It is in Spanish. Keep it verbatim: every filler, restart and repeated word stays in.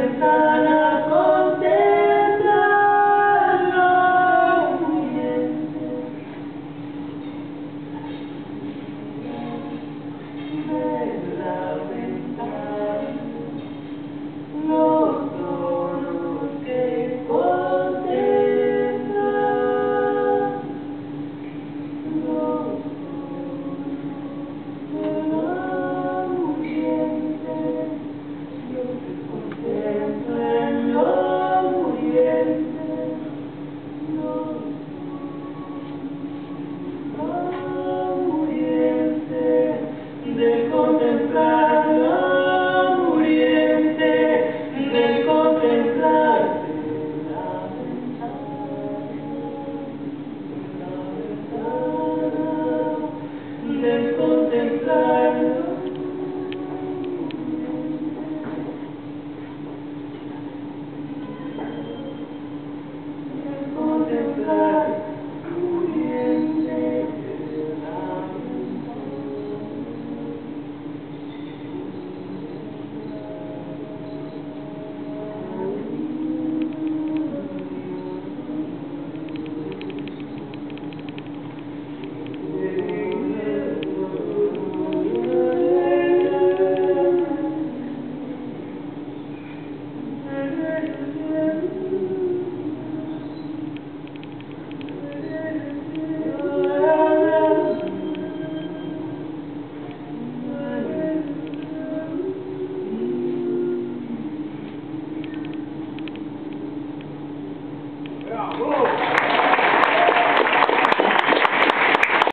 ventana contemplar lo muriente de la ventana, los toros que contemplan, los toros de la muriente, los que contemplan lo muriente, los toros muriente, de contemplar lo muriente, de contemplar la ventana, de contemplar contemplar muriente de la Bravo!